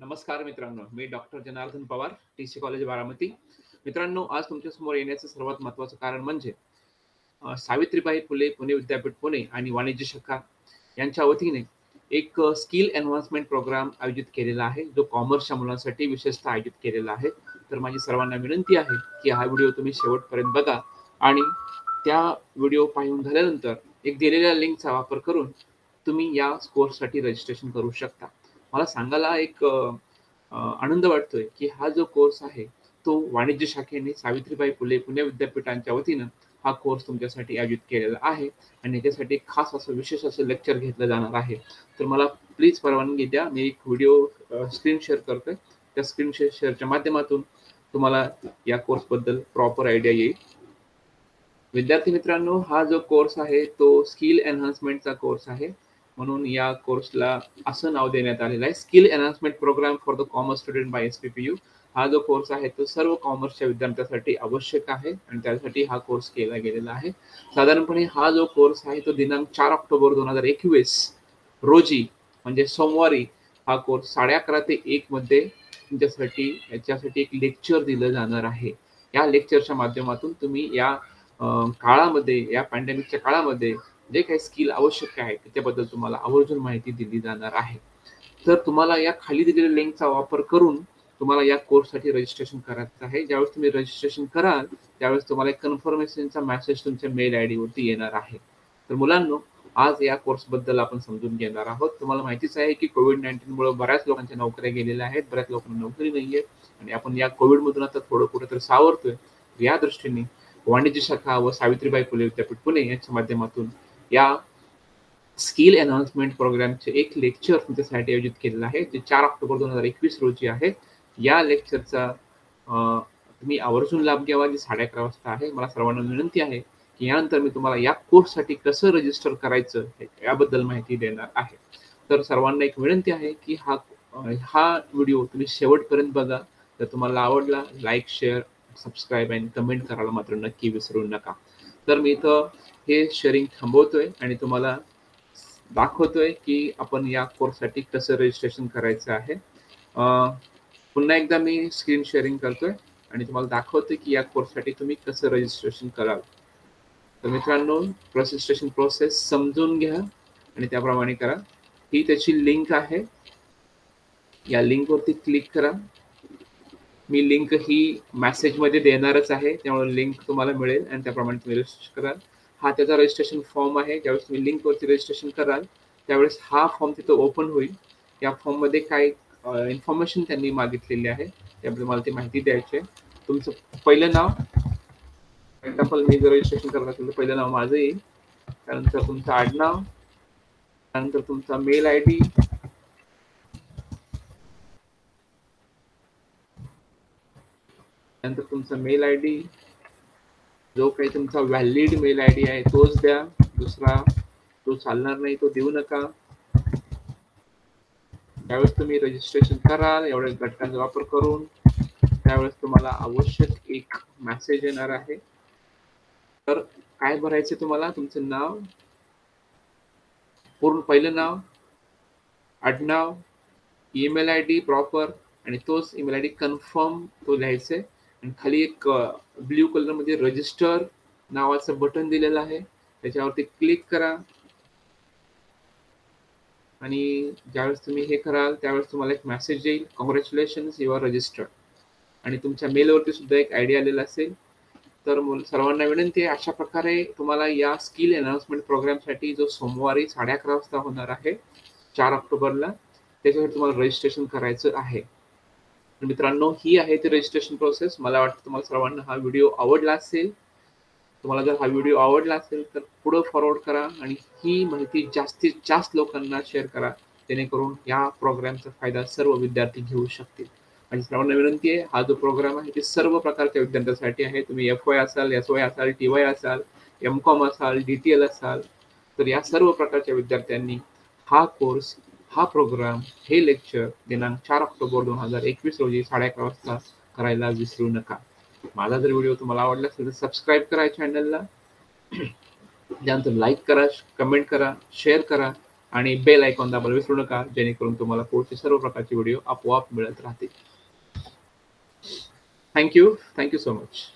नमस्कार मित्रांनो, मी doctor Janardan Pawar, TC college Baramati. मित्रांनो, आज तुमच्यासमोर येण्याचं सर्वात महत्त्वाचं कारण म्हणजे सावित्रीबाई फुले पुणे विद्यापीठ पुणे आणि वाणिज्य शाखा यांच्या वतीने एक स्किल एन्हान्समेंट प्रोग्राम आयोजित केलेला आहे, जो कॉमर्सच्या मुलांसाठी विशेषतः आयोजित केलेला आहे. तर माझी सर्वांना विनंती आहे, की हा व्हिडिओ तुम्ही शेवटपर्यंत बघा आणि त्या व्हिडिओ पाहून झाल्यानंतर एक दिलेल्या लिंकचा वापर करून तुम्ही या कोर्ससाठी रजिस्ट्रेशन करू शकता. मला सांगायला एक आनंद वाटतोय, की हा जो कोर्स आहे, तो वाणिज्य शाखेने सावित्रीबाई फुले पुणे विद्यापीठांच्या वतीनं हा कोर्स तुमच्यासाठी आयोजित केलेला आहे आणि याच्यासाठी खास असं विशेष असं लेक्चर घेतलं जाणार आहे. तर मला प्लीज परवानगी द्या. मी एक व्हिडिओ स्क्रीन शेअर करतोय. त्या स्क्रीन शेअरच्या माध्यमातून तुम्हाला या कोर्सबद्दल प्रॉपर आयडिया येईल. विद्यार्थी मित्रांनो, हा जो कोर्स आहे तो स्किल एन्हान्समेंटचा कोर्स आहे. म्हणून या कोर्सला असं नाव देण्यात आलेलं आहे, skill enhancement programme for the commerce student by SPPU. हा जो कोर्स आहे तो सर्व कॉमर्सच्या विद्यार्थ्यांसाठी आवश्यक आहे आणि त्यासाठी हा कोर्स केला गेलेला आहे. साधारणपणे हा जो कोर्स आहे तो दिनांक 4 ऑक्टोबर 2021 रोजी म्हणजे सोमवारी हा कोर्स 11:30 ते 1 मध्ये याच्यासाठी एक लेक्चर दिलं जाणार आहे. या लेक्चरच्या माध्यमातून तुम्ही या काळामध्ये, या पॅन्डेमिकच्या काळामध्ये जे काही स्किल आवश्यक आहे त्याच्याबद्दल तुम्हाला आवर्जून माहिती दिली जाणार आहे. तर तुम्हाला या खाली दिलेल्या लिंकचा वापर करून तुम्हाला या कोर्ससाठी रजिस्ट्रेशन करायचं आहे. ज्यावेळेस तुम्ही रजिस्ट्रेशन कराल त्यावेळेस तुम्हाला एक कन्फर्मेशनचा मेसेज तुमच्या मेल आयडी वरती येणार आहे. तर मुलांनो, आज या कोर्सबद्दल आपण समजून घेणार आहोत. तुम्हाला माहितीच आहे की कोविड-19 मुळे बऱ्याच लोकांच्या नोकऱ्या गेलेल्या आहेत, बऱ्याच लोकांना नोकरी नाहीये आणि आपण या कोविडमधून आता थोडं कुठेतरी सावरतोय. या दृष्टीने वाणिज्य शाखा व सावित्रीबाई फुले विद्यापीठ पुणे यांच्या माध्यमातून या स्किल एन्हान्समेंट प्रोग्रामचे एक लेक्चर तुमच्यासाठी आयोजित केलेलं आहे, जे 4 ऑक्टोबर 2021 रोजी आहे. या लेक्चरचा तुम्ही आवर्जून लाभ घ्यावा, जे 11:30 वाजता आहे. मला सर्वांना विनंती आहे, की यानंतर मी तुम्हाला या कोर्ससाठी कसं रजिस्टर करायचं याबद्दल माहिती देणार आहे. तर सर्वांना एक विनंती आहे, की हा व्हिडिओ तुम्ही शेवटपर्यंत बघा. जर तुम्हाला आवडला, लाईक, शेअर, सबस्क्राईब आणि कमेंट करायला मात्र नक्की विसरू नका. तर मी इथं हे शेअरिंग थांबवतोय आणि तुम्हाला दाखवतोय, की आपण या कोर्ससाठी कसं रजिस्ट्रेशन करायचं आहे. पुन्हा एकदा मी स्क्रीन शेअरिंग करतोय आणि तुम्हाला दाखवतोय, की या कोर्ससाठी तुम्ही कसं रजिस्ट्रेशन कराल. तर मित्रांनो, रजिस्ट्रेशन प्रोसेस समजून घ्या आणि त्याप्रमाणे करा. ही त्याची लिंक आहे. या लिंकवरती क्लिक करा. मी लिंक ही मेसेजमध्ये देणारच आहे, त्यामुळे लिंक तुम्हाला मिळेल आणि त्याप्रमाणे तुम्ही रजिस्टर कराल. हा त्याचा रजिस्ट्रेशन फॉर्म आहे. ज्यावेळेस तुम्ही लिंकवरती रजिस्ट्रेशन कराल त्यावेळेस हा फॉर्म तिथं ओपन होईल. या फॉर्ममध्ये काही इन्फॉर्मेशन त्यांनी मागितलेली आहे, त्याबद्दल मला ती माहिती द्यायची आहे. तुमचं पहिलं नाव, एक्झाम्पल मी जर रजिस्ट्रेशन करत असेल तर पहिलं नाव माझं येईल, त्यानंतर तुमचं आडनाव, त्यानंतर तुमचा मेल आय डी, त्यानंतर तुमचा मेल आय डी, जो काही तुमचा व्हॅलिड मेल आय डी आहे तोच द्या, दुसरा तो चालणार नाही तो देऊ नका. त्यावेळेस तुम्ही रजिस्ट्रेशन कराल एवढ्या घटकांचा वापर करून, त्यावेळेस तुम्हाला आवश्यक एक मेसेज येणार आहे. तर काय भरायचं तुम्हाला, तुमचं नाव, पूर्ण पहिलं नाव, आडनाव, ईमेल आय डी प्रॉपर आणि तोच ईमेल आय डी कन्फर्म तो लिहायचा आहे. आणि खाली एक ब्ल्यू कलरमध्ये रजिस्टर नावाचं बटन दिलेलं आहे, त्याच्यावरती क्लिक करा आणि ज्यावेळेस तुम्ही हे कराल त्यावेळेस तुम्हाला एक मेसेज येईल, कॉंग्रॅच्युलेशन्स यू आर रजिस्टर्ड. आणि तुमच्या मेलवरती सुद्धा एक आयडी आलेला असेल. तर सर्वांना विनंती आहे, अशा प्रकारे तुम्हाला या स्किल एन्हान्समेंट प्रोग्रामसाठी जो सोमवारी 11:30 वाजता होणार आहे 4 ऑक्टोबरला, त्याच्यासाठी तुम्हाला रजिस्ट्रेशन करायचं आहे. मित्रांनो, ही आहे ती रजिस्ट्रेशन प्रोसेस. मला वाटतं तुम्हाला सर्वांना हा व्हिडिओ आवडला असेल. तुम्हाला जर हा व्हिडिओ आवडला असेल तर पुढे फॉरवर्ड करा आणि ही माहिती जास्तीत जास्त लोकांना शेअर करा, जेणेकरून या प्रोग्रामचा फायदा सर्व विद्यार्थी घेऊ शकतील. आणि सर्वांना विनंती आहे, हा जो प्रोग्राम आहे ते सर्व प्रकारच्या विद्यार्थ्यांसाठी आहे. तुम्ही FY असाल, SY असाल, TY असाल, MCOM असाल, DTL असाल, तर या सर्व प्रकारच्या विद्यार्थ्यांनी हा कोर्स, हा प्रोग्राम, हे लेक्चर दिनांक 4 ऑक्टोबर 2021 रोजी 11:30 वाजता करायला विसरू नका. माझा जर व्हिडिओ तुम्हाला आवडला असेल तर सबस्क्राईब करा चॅनलला, त्यानंतर लाईक करा, कमेंट करा, शेअर करा आणि बेल आयकॉन दाबायला विसरू नका, जेणेकरून तुम्हाला पुढचे सर्व प्रकारचे व्हिडिओ आपोआप मिळत राहतील. Thank you so much.